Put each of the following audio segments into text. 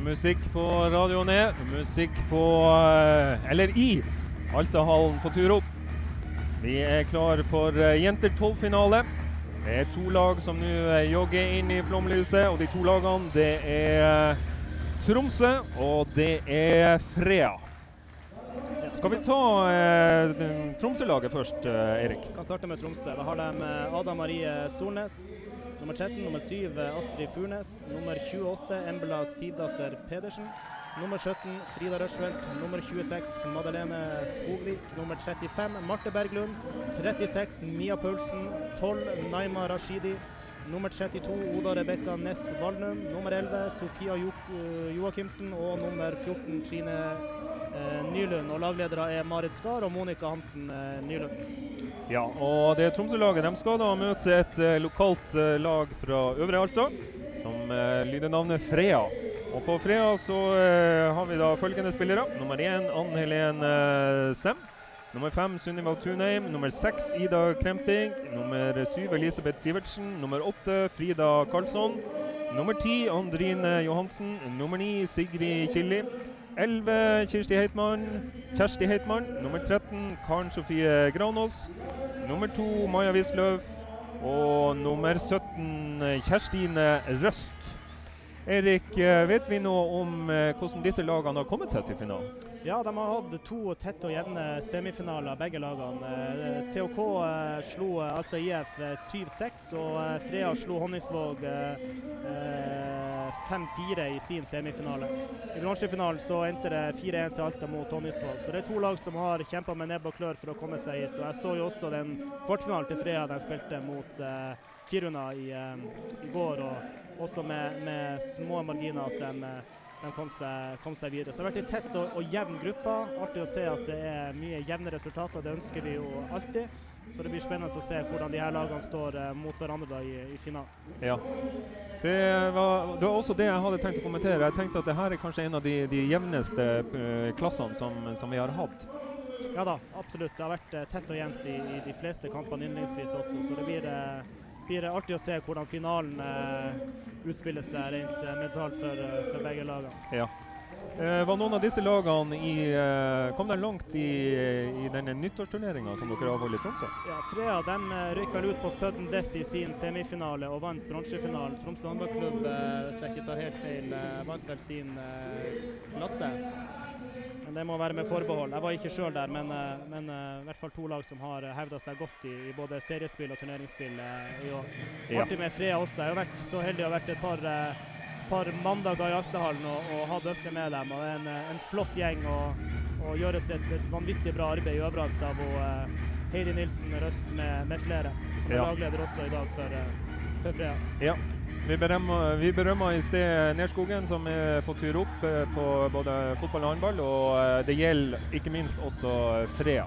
musikk på radioen musikk på, eller i Altahallen på tur opp. Vi klar for Jenter 12-finale. Det to lag som nå jogger inn i flomlyset, og de to lagene det Tromsø og det Frea. Skal vi ta Tromsø-laget først, Erik? Vi kan starte med Tromsø. Da har de Ada Marie Solnes, nummer 13, nummer 7 Astrid Furnes, nummer 28 Embla Sivdatter Pedersen, nummer 17 Frida Rørsfeldt, nummer 26 Madeleine Skogvik, nummer 35 Marte Berglund, 36 Mia Pølsen, 12 Naima Rashidi, nummer 32 Oda Rebecca Ness Valnum, nummer 11 Sofia Joakimsen og nummer 14 Trine Nylund, og lagledere Marit Skar og Monika Hansen Nylund. Ja, og det Tromsø-laget, de skal da møte et lokalt lag fra Øvre Alta, som lyder navnet Frea. Og på Frea så har vi da følgende spillere. Nummer 1, Ann-Helen Sem. Nummer 5, Sunniva Tunheim. Nummer 6, Ida Kremping. Nummer 7, Elisabeth Sivertsen. Nummer 8, Frida Karlsson. Nummer 10, Andrine Johansen. Nummer 9, Sigrid Killi. 11, Kjersti Heitmann. Nummer 13, Karen Sofie Granås. Nummer 2, Maja Wisløf. Og nummer 17, Kjerstine Røst. Erik, vet vi noe om hvordan disse lagene har kommet seg til finalen? Ja, de har hatt 2 tette og jevne semifinaler, begge lagene. THK slo Alta IF 7-6, og Frea slo Honningsvåg 5-4 i sin semifinale. I bransjefinalen så endte det 4-1 til Alta mot Honningsvåg. Så det 2 lag som har kjempet med nebb og klør for å komme seg hit. Og jeg så jo også den kvartfinalen til Frea, de spilte mot Kiruna i går, og også med små marginer at de kom seg videre. Så det har vært en tett og jevn gruppe. Artig å se at det mye jevne resultater, det ønsker vi jo alltid. Så det blir spennende å se hvordan de her lagene står mot hverandre da i finalen. Ja, det var også det jeg hadde tenkt å kommentere. Jeg tenkte at det her kanskje en av de jevneste klassene som vi har hatt. Ja da, absolutt. Det har vært tett og jevnt i de fleste kampene innledningsvis også, så det blir artig å se hvordan finalen utspiller seg rent mentalt for begge lagene. Ja. Var noen av disse lagene kom de langt i denne nyttårsturneringen som dere har holdt i Tromsø? Ja, Frea de røyk vel ut på sudden death i sin semifinale og vant bransjefinalen. Tromsø håndballklubb, hvis jeg ikke tar helt feil, vant vel sin klasse. Men det må være med forbehold. Jeg var ikke selv der, men i hvert fall 2 lag som har hevdet seg godt i både seriespill og turneringsspill i år. Artig med Frea også. Jeg har vært så heldig å ha vært et par mandager i Altahallen og ha døpt med dem. Og det en flott gjeng og gjøres et vanvittig bra arbeid overalt av Heidi Nilsen Røst med flere. Som er lagleder også i dag for Frea. Ja. Vi berømmer i sted Nerskogen som på tur opp på både fotball og håndball, og det gjelder ikke minst også Frea.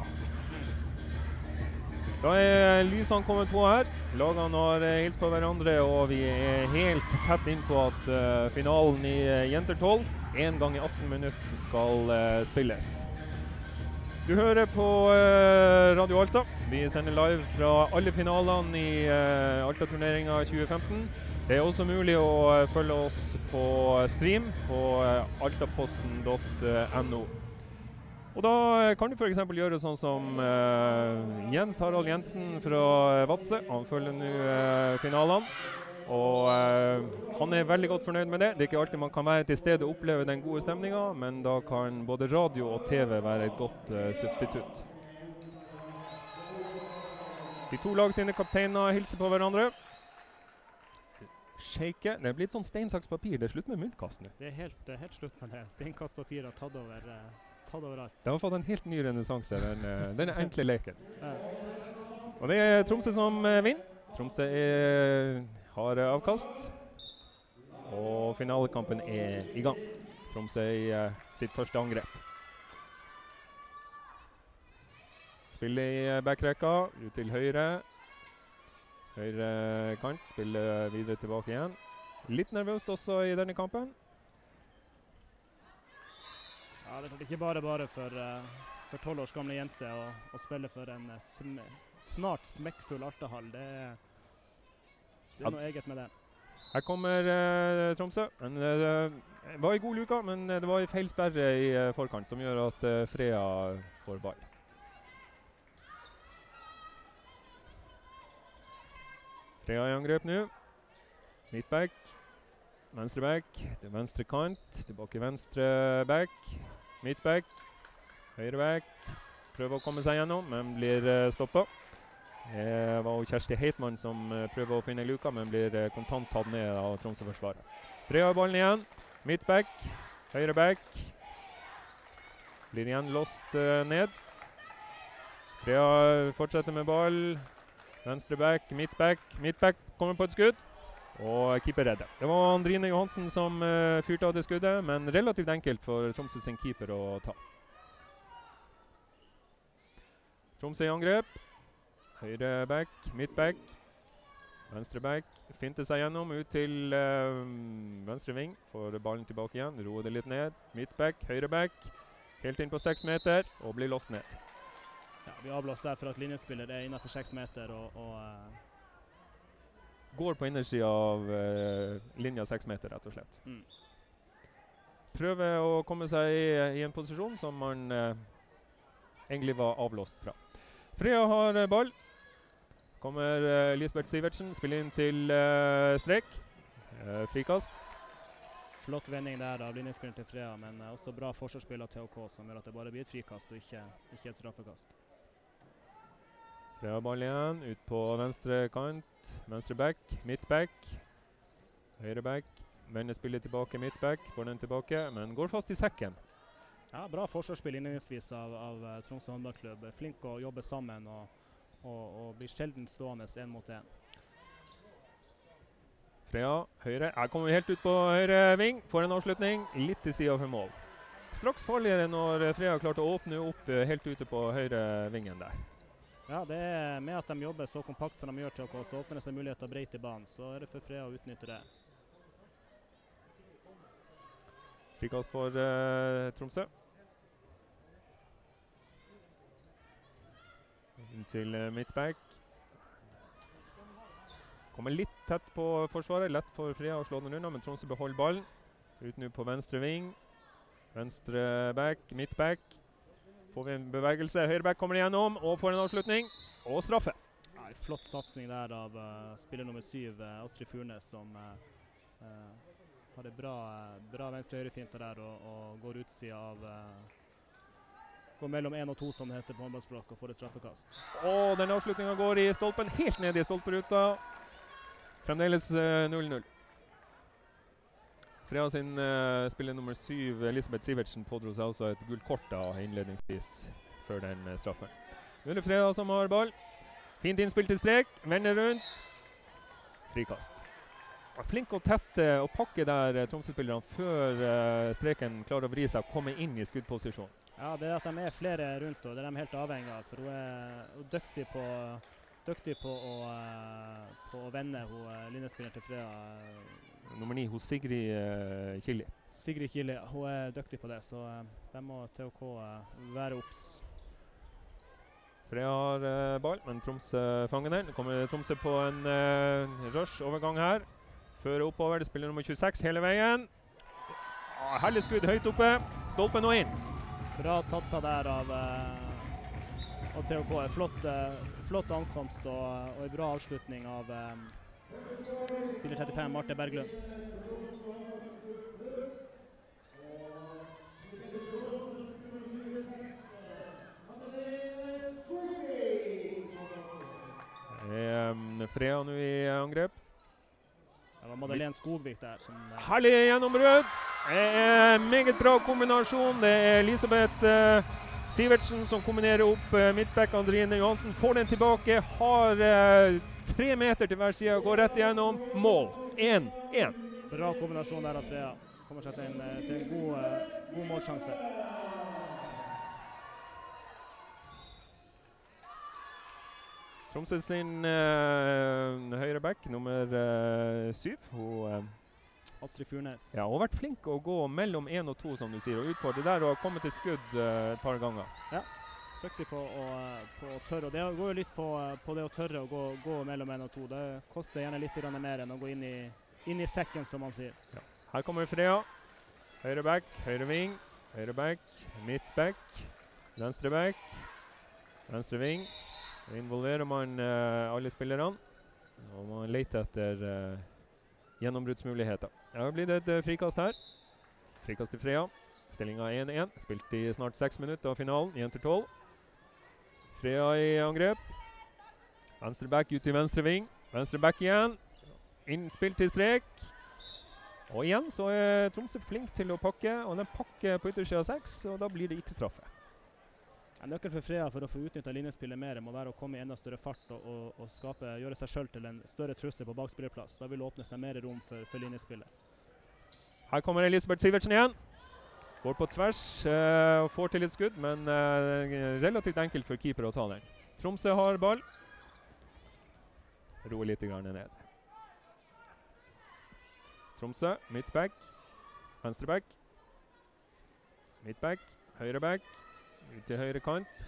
Da lysene kommet på her. Lagene har hilst på hverandre, og vi helt tett inn på at finalen i Jenter 12 1 gang i 18 minutter skal spilles. Du hører på Radio Alta. Vi sender live fra alle finalene i Alta-turneringen 2015. Det også mulig å følge oss på stream på altaposten.no. Og da kan du for eksempel gjøre sånn som Jens Harald Jensen fra Vadsø. Han følger nå finalene, og han veldig godt fornøyd med det. Det ikke alltid man kan være til stede og oppleve den gode stemningen, men da kan både radio og TV være et godt substitutt. De 2 lag sine kapteiner hilser på hverandre. Shake. Det blitt sånn stein-saks-papir. Det slutt med muntkastene. Det helt slutt med det. Steinkast-papir har tatt over alt. Det har fått en helt ny renessanse, den enkle leken. Ja. Og det Tromsø som vinner. Tromsø har avkast. Og finalekampen i gang. Tromsø i sitt første angrep. Spiller i backrekka, ut til høyre. Høyre kant, spiller videre tilbake igjen. Litt nervøst også i denne kampen. Ja, det er ikke bare for 12 års gamle jente å spille for en snart smekkfull Altahall. Det er noe eget med det. Her kommer Tromsø. Det var i god luka, men det var en feil sperre i forkant, som gjør at Freia får ball. Freia i angrep nå. Midtback. Venstre back. Til venstre kant. Tilbake venstre back. Midtback. Høyre back. Prøver å komme seg gjennom, men blir stoppet. Det var Kjersti Heitmann som prøver å finne luka, men blir kontant tatt ned av Tromsø-forsvaret. Freia ballen igjen. Midtback. Høyre back. Blir igjen låst ned. Freia fortsetter med ball. Venstre back, midtback. Midtback kommer på et skudd. Og keeper redder. Det var Andrine Johansen som fyrte av det skuddet, men relativt enkelt for Tromsø sin keeper å ta. Tromsø i angrep. Høyre back, midtback. Venstre back. Finter seg gjennom ut til venstre ving. Får ballen tilbake igjen. Roer det litt ned. Midtback, høyre back. Helt inn på 6 meter og blir låst ned. Ja, vi avblåst der for at linjespiller er innenfor 6 meter og går på innersiden av linja 6 meter, rett og slett. Prøver å komme seg i en posisjon som man egentlig var avlåst fra. Freia har ball. Kommer Lisbeth Sivertsen, spiller inn til strek. Frikast. Flott vending der av linjespilleren til Freia, men også bra forsvarsspill av THK, som gjør at det bare blir et frikast og ikke et straffekast. Freia ball igjen, ut på venstre kant, venstre back, midtback, høyre back, vender spillet tilbake midtback, får den tilbake, men går fast i sekken. Ja, bra forsvarsspill innledningsvis av Tromsø håndballklubb. Flink å jobbe sammen og blir sjelden stående 1 mot 1. Freia, høyre, her kommer vi helt ut på høyre ving, får en avslutning, litt til siden for mål. Straks farligere når Freia klarte å åpne opp helt ute på høyre vingen der. Ja, det er med at de jobber så kompakt som de gjør til oss, så åpner det seg muligheter bredt i banen, så er det for Freia å utnytte det. Frikast for Tromsø. Inn til midtback. Kommer litt tett på forsvaret, lett for Freia å slå den unna, men Tromsø beholder ballen. Ut nå på venstre ving. Venstre back, midtback. Får vi en bevegelse, høyreback kommer igjennom og får en avslutning, og straffe. Ja, en flott satsing der av spiller nummer 7, Astrid Furnes, som har det bra venstre-høyre-finter der og går utsida av går mellom 1 og 2, som det heter på håndballspråk, og får et straffekast. Og den avslutningen går i stolpen, helt ned i stolperuta. Fremdeles 0-0. Freia sin spiller nummer 7, Elisabeth Sivertsen, pådro seg også et gult kort innledningsvis før den straffen. Nå er det Freia som har ball. Fint innspill til strek, vender rundt. Frikast. Flink å tette og pakke der Tromsø-spillerne før streken klarer å vri seg og komme inn i skuddposisjon. Ja, det er at de er flere rundt, og det er de helt avhengig av, for hun er dyktig på å vende linjespilleren til Freia. Nummer 9 hos Sigrid Kili. Sigrid Kili, hun er dyktig på det, så de må THK være obs. Freia har ball, men Tromsø fanger den. Nå kommer Tromsø på en rush-overgang her. Fører oppover, det spiller nummer 26 hele veien. Herlig skudd høyt oppe, stolpen og inn. Bra satsa der av THK. Flott ankomst og en bra avslutning av spiller 35, Marte Berglund. Freia nå i angrep. Det var Madeleine Skogvik der. Herlig gjennombrudd. Meget bra kombinasjon. Det er Elisabeth Sivertsen som kombinerer opp midtback. Andrine Johansen får den tilbake. Har 3 meter til hver side. Går rett igjennom. Mål. 1-1. Bra kombinasjon der av Freia. Kommer seg til en god målsjanse. Tromsø sin høyre back, nummer 7. Astrid Furnes. Ja, hun har vært flink å gå mellom 1 og 2, som du sier, og utfordre der og komme til skudd et par ganger. Ja, dyktig på å tørre. Og det går jo litt på det å tørre å gå mellom 1 og 2. Det koster gjerne litt mer enn å gå inn inn i sekken, som man sier. Ja. Her kommer Freya. Høyre back, høyre ving, høyre back, midt back, venstre back, venstre ving. Da involverer man alle spillerne, og man leter etter gjennombruddsmuligheter. Det har blitt et frikast her. Frikast til Freya. Stillingen 1-1. Spilt i snart 6 minutter av finalen, 1-12. Freya i angrep. Venstre back ut til venstre ving. Venstre back igjen. Innspill til strek. Og igjen så er Tromsø flink til å pakke, og den pakker på yttersiden 6, og da blir det ikke straffe. En nøkkel for Freya for å få utnyttet linjespillet mer må være å komme i enda større fart og gjøre seg selv til en større trussel på bakspillerplass. Da vil det åpne seg mer rom for linjespillet. Her kommer Elisabeth Sivertsen igjen. Går på tvers og får til et skudd, men relativt enkelt for keeper å ta den. Tromsø har ball. Roer litt ned. Tromsø, midtback, venstreback, midtback, høyreback, ut til høyre kant.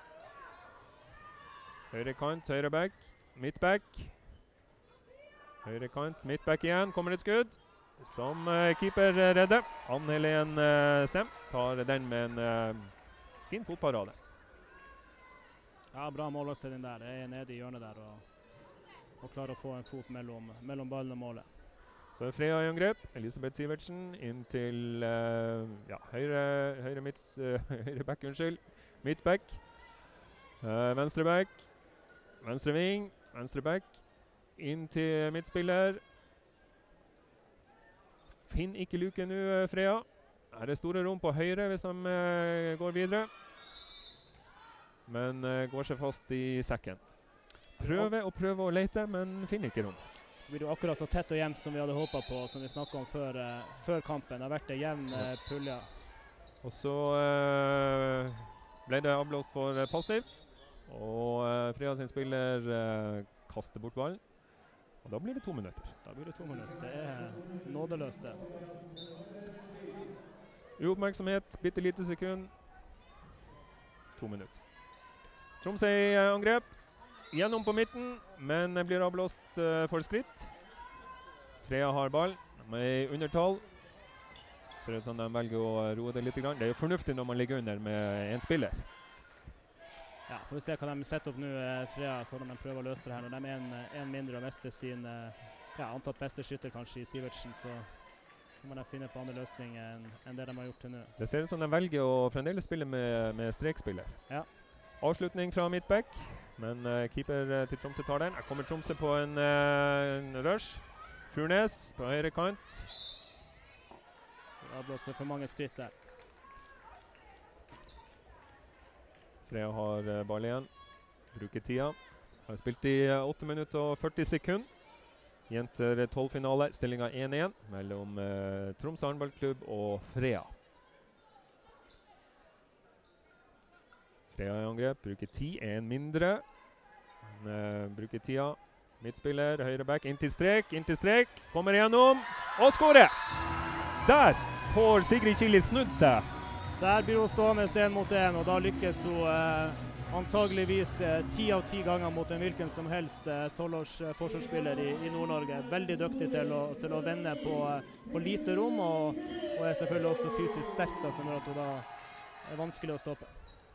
Høyre kant, høyreback, midtback. Høyre kant, midtback igjen, kommer et skudd. Som keeper redder. Ann-Helen Sem tar den med en fin fotparade. Ja, bra målvaktsedning der. Jeg er nede i hjørnet der og klarer å få en fot mellom ballen og målet. Så er Freya i angrep. Elisabeth Sivertsen inn til høyre back, unnskyld. Midtback. Venstre back. Venstre ving. Venstre back. Inn til midtspiller. Finn ikke luke nå, Freya. Her er store rom på høyre hvis de går videre. Men går seg fast i sekken. Prøver å lete, men finner ikke rom. Så blir det jo akkurat så tett og jevnt som vi hadde håpet på, som vi snakket om før kampen. Det har vært en jevn pulje. Og så ble det avblåst for passivt, og Freya sin spiller kaster bort ballen. Og da blir det 2 minutter. Det er nådeløst det. Uoppmerksomhet, bitte lite sekund. 2 minutter. Tromsø i angrep. Gjennom på midten, men blir avblåst for skritt. Freya har ball. De er i undertall. Ser ut som de velger å roe det litt. Det er jo fornuftig når man ligger under med en spiller. Ja, får vi se hva de setter opp nå, Freya, hvordan de prøver å løse det her. Når de er en mindre og mister sin antatt beste skytter kanskje i Sivertsen, så må de finne på andre løsninger enn det de har gjort til nå. Det ser ut som de velger å fremdeles spille med strekspiller. Ja. Avslutning fra midtback, men keeper til Tromsø tar den. Her kommer Tromsø på en rush. Furnes på høyre kant. Det blåser for mange skritt der. Freya har ball igjen. Bruker tida. Har spilt i 8 minutter og 40 sekunder. Jenter 12-finale. Stillingen 1-1 mellom Tromsø håndballklubb og Freya. Freya i angrep, bruker 10, en mindre. Bruker tida. Midtspiller, høyre back, inn til strek, kommer igjennom, og skårer! Der får Sigrid Kili snudd seg. Der blir hun stående 1 mot 1, og da lykkes hun antageligvis 10 av 10 ganger mot en hvilken som helst 12-års forsvarsspiller i Nord-Norge. Veldig dyktig til å vende på lite rom, og er selvfølgelig også fysisk sterk, da, som gjør at hun da er vanskelig å stoppe.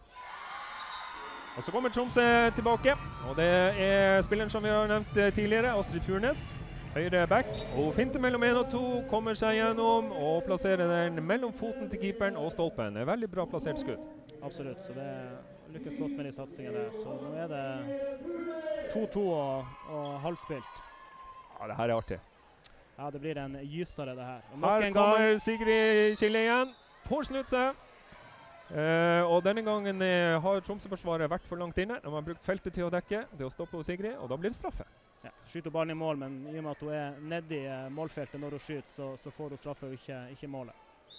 Og så kommer Tromsø tilbake, og det er spilleren som vi har nevnt tidligere, Astrid Furnes. Høyre back, og finte mellom 1 og 2, kommer seg gjennom og plasserer den mellom foten til keeperen og stolpen. Det er veldig bra plassert skudd. Absolutt, så det lykkes godt med de satsingene der. Så nå er det 2-2 og halvspilt. Ja, det her er artig. Ja, det blir en gysere det her. Her kommer Sigrid Kille igjen, får snudd seg. Og denne gangen har Tromsø-forsvaret vært for langt inne. De har brukt feltet til å dekke, det å stoppe hos Sigrid, og da blir det straffe. Ja, skyter ballen i mål, men i og med at hun er nede i målfeltet når hun skyter, så får hun straffe og ikke målet.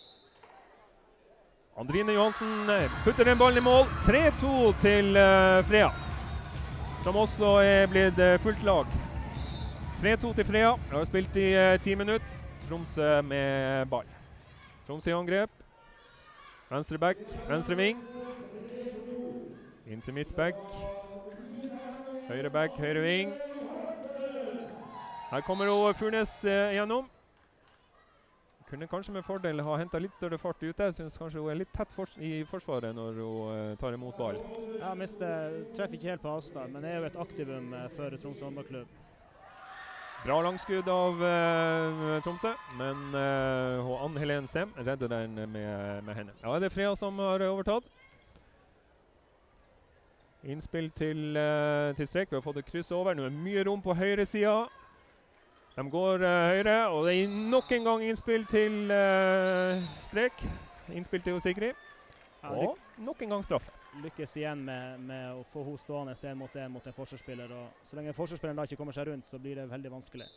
Andrine Johansen putter den ballen i mål. 3-2 til Freya, som også er blitt fullt lag. 3-2 til Freya. De har spilt i 10 minutter. Tromsø med ball. Tromsø i angrep. Venstre back, venstre ving. Inn til midtback. Høyre back, høyre ving. Her kommer jo Furnes gjennom. Kunne kanskje med fordel ha hentet litt større fart ute. Jeg synes kanskje hun litt tett i forsvaret når hun tar imot ball. Ja, treffer ikke helt på avstand, men det jo et aktivum for Tromsø håndballklubb. Bra langskudd av Tromsø, men Ann Helen Sem redder den med henne. Ja, det Freya som har overtatt. Innspill til strek. Vi har fått et kryss over. Nå mye rom på høyre siden. De går høyre, og det nok en gang innspill til strek. Innspill til Sigrid. Ja, og nok en gang straffe. Lykkes igjen med å få henne stående en mot en forsvarsspiller. Og så lenge forsvarsspilleren da ikke kommer seg rundt, så blir det veldig vanskelig.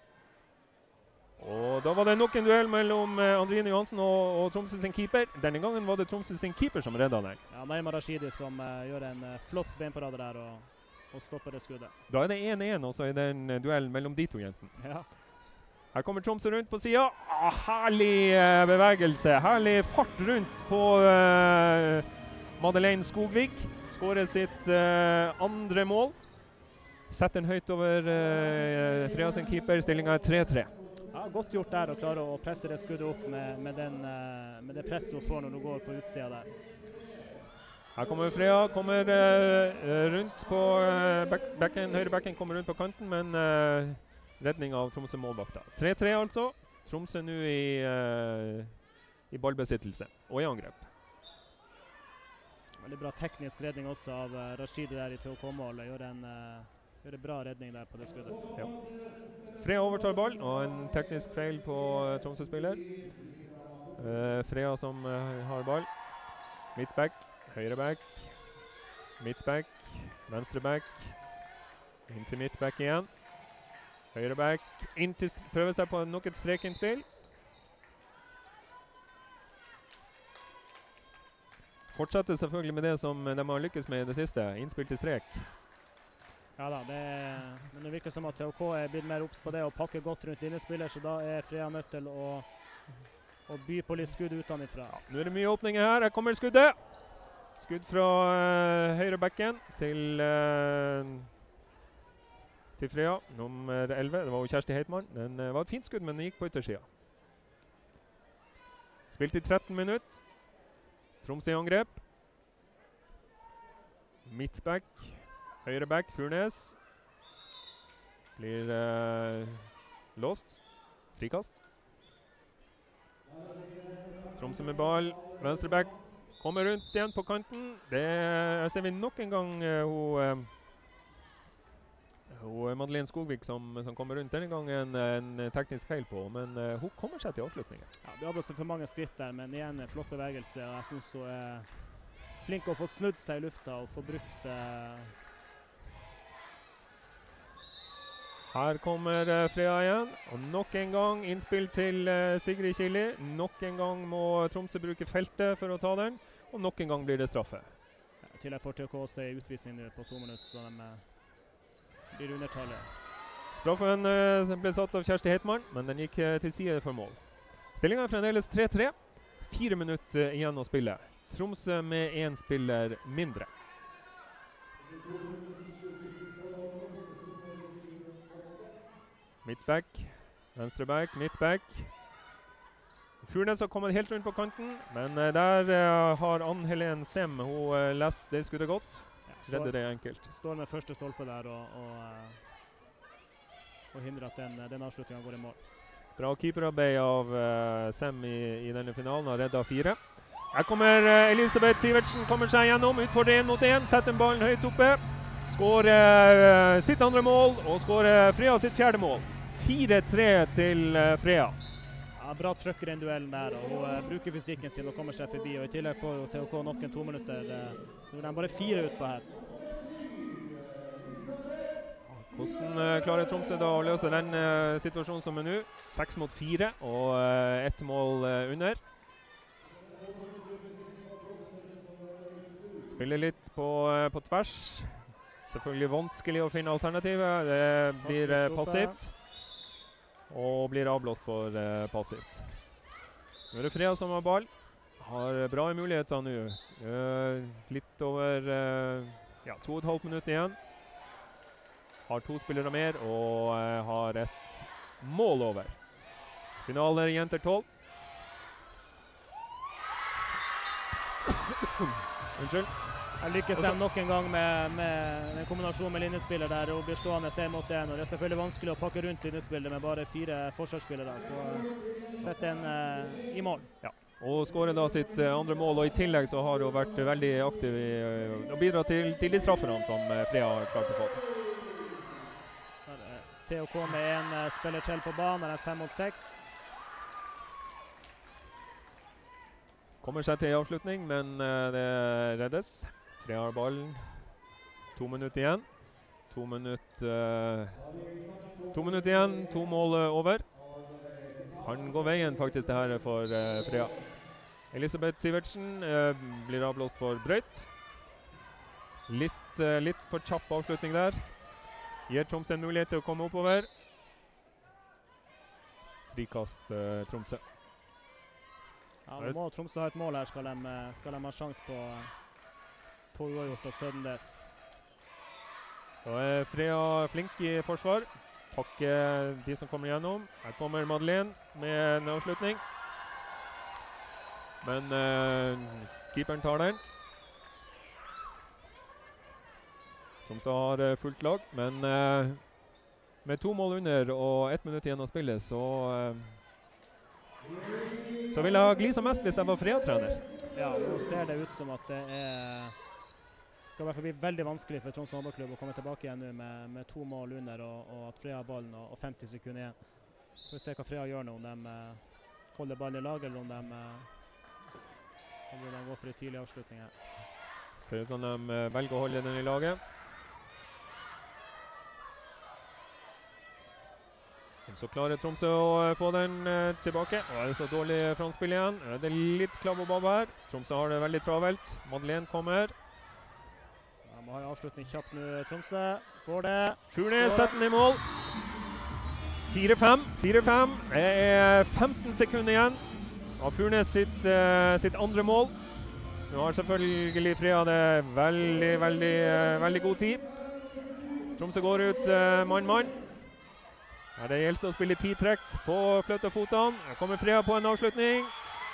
Og da var det nok en duell mellom Andrine Johansen og Tromsø sin keeper. Denne gangen var det Tromsø sin keeper som reddet den. Ja, Naima Rashidi som gjør en flott benparade der og stopper det skuddet. Da det 1-1 også i den duellen mellom de to jentene. Ja. Her kommer Tromsø rundt på siden. Herlig bevegelse, herlig fart rundt på Madeleine Skogvik. Skårer sitt andre mål. Setter den høyt over Freya sin keeper. Stillingen 3-3. Ja, godt gjort der å klare å presse det skuddet opp med det presset hun får når hun går på utsida der. Her kommer Freya, kommer rundt på backen, høyre backen kommer rundt på kanten, men redning av Tromsø målvakta. 3-3 altså. Tromsø nå i ballbesittelse og i angrep. Veldig bra teknisk redning også av Rashidi der i THK-målet. Gjør en bra redning der på det skuddet. Ja. Freya overtar ball, og en teknisk feil på Tromsø-spiller. Freya som har ball. Midtback, høyre back, midtback, venstre back. Inn til midtback igjen. Høyre back, prøver seg på nok et strekinnspill. Fortsetter selvfølgelig med det som de har lykkes med i det siste. Innspill til strek. Ja da, men det virker som at THK blitt mer obs på det og pakker godt rundt linjespiller, så da Freya nødt til å by på litt skudd utenfra. Ja, nå det mye åpninger her. Her kommer skuddet. Skudd fra høyre backen til Freya, nummer 11. Det var jo Kjersti Heitmann. Den var et fint skudd, men den gikk på yttersiden. Spilt i 13 minutter. Tromsø i angrep. Midtback. Høyre back, Furnes. Blir låst. Frikast. Tromsø med ball. Venstre back. Kommer rundt igjen på kanten. Det ser vi nok en gang Madeleine Skogvik som kommer rundt. Denne gangen en teknisk feil på, men hun kommer seg til avslutningen. Ja, det har blåst for mange skritt der, men igjen en flott bevegelse. Og jeg synes hun flink å få snudd seg i lufta og få brukt Her kommer Freya igjen, og nok en gang innspill til Sigrid Kili. Nok en gang må Tromsø bruke feltet for å ta den, og nok en gang blir det straffe. Ja, til jeg får THK også i utvisning på 2 minutter, så de blir undertallet. Straffen ble satt av Kjersti Heitmann, men den gikk til side for mål. Stillingen fremdeles 3-3. 4 minutter igjen å spille. Tromsø med 1 spiller mindre. Midtback, venstre back, midtback. Furnes har kommet helt rundt på kanten, men der har Ann Helen Sem, hun leser det skuddet godt. Redder det enkelt. Står med første stolpe der og hindrer at den avslutningen går i mål. Bra keeperarbeid av Sem i denne finalen, har reddet 4. Her kommer Elisabeth Sivertsen, kommer seg gjennom, utfordrer 1 mot 1, setter ballen høyt oppe. Skårer sitt andre mål, og skårer Freya sitt 4. mål. 4-3 til Freya. Ja, bra trøkk i den duellen der, og hun bruker fysikken sin og kommer seg forbi. Og i tillegg får THK nok en 2 minutter, så vil de bare 4 ut på her. Hvordan klarer Tromsø da å løse den situasjonen som nå? 6 mot 4 og 1 mål under. Spiller litt på tvers. Selvfølgelig vanskelig å finne alternativet. Det blir passivt. Og blir avblåst for passivt. Nå det Freya som har ball. Har bra muligheter nå. Litt over 2,5 minutter igjen. har 2 spillere mer og har et mål over. Finaler jenter 12. Unnskyld. Jeg lykkes dem nok en gang med en kombinasjon med linjespiller der og blir stående 1-1. Og det er selvfølgelig vanskelig å pakke rundt linjespillet med bare 4 forsvarsspillere, så sette en i mål. Ja. Og skårer da sitt andre mål, og i tillegg så har hun vært veldig aktiv i å bidra til de strafferne som Freya har klart å få. TOK med en spiller til på banen, er 5 mot 6. Kommer seg til avslutning, men det reddes. Freya har ballen. 2 minutter igjen. 2 minutter igjen, 2 mål over. Kan gå veien faktisk det her for Freya. Elisabeth Sivertsen blir avblåst for brøyt. Litt for kjapp avslutning der. Gir Tromsø en mulighet til å komme oppover. Frikast Tromsø. Ja, nå må Tromsø ha et mål her, skal de ha sjans på uavgjort og sudden death. Så er Freya flink i forsvar. Pakker de som kommer gjennom. Her kommer Madeleine med en avslutning. Men keeperen tar den. Tromsø har fullt lag, men med 2 mål under og 1 minutt igjen å spille, så vil jeg ha glisa mest hvis jeg var Freya-trener. Ja, nå ser det ut som at det skal i hvert fall bli veldig vanskelig for Tromsø håndballklubb å komme tilbake igjen nå med 2 mål under og at Freya har ballen og 50 sekunder igjen. Vi får se hva Freya gjør nå, om de holder ballen i lag, eller om de går for en tidlig avslutning her. Ser ut som de velger å holde den i laget. Så klarer Tromsø å få den tilbake. Og er det så dårlig frontspill igjen. Det er litt klabb og babb her. Tromsø har det veldig travelt. Madeleine kommer. De må ha en avslutning kjapt nå, Tromsø. Får det. Furnes setter den i mål. 4-5. Det er 15 sekunder igjen av Furnes sitt andre mål. Nå har selvfølgelig Freya det veldig god tid. Tromsø går ut mann-mann. Her det gjelder å spille 10 trekk, få flytta fotene. Her kommer Freya på en avslutning.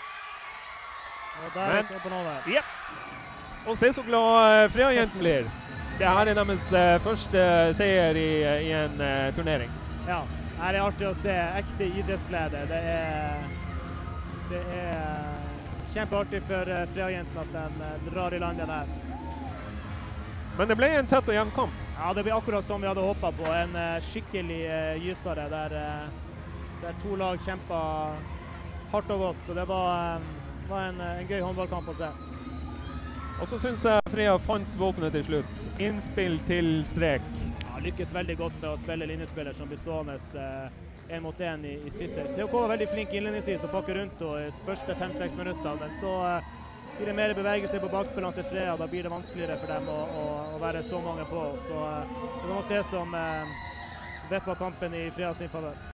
Og der er det på noe. Ja. Og se så glad Freya-jenten blir. Det her er deres første seier i en turnering. Ja, her er artig å se ekte idrettsglede. Det er kjempeartig for Freya-jenten at de drar i land den her. Men det ble en tett og jevn kamp. Ja, det blir akkurat som vi hadde håpet på. En skikkelig gysere der 2 lag kjempet hardt og godt. Så det var en gøy håndballkamp å se. Og så synes jeg Freya fant våpenet til slutt. Innspill til strek. Ja, lykkes veldig godt med å spille linjespiller som blir stående 1 mot 1 i siste. TOK var veldig flink innledningsvis og pakke rundt i første 5-6 minutter. Men så blir det mer bevegelse på bakspillene til Freya, da blir det vanskeligere for dem å være så mange på. Så det var nok det som veppa kampen i Freya sin favør.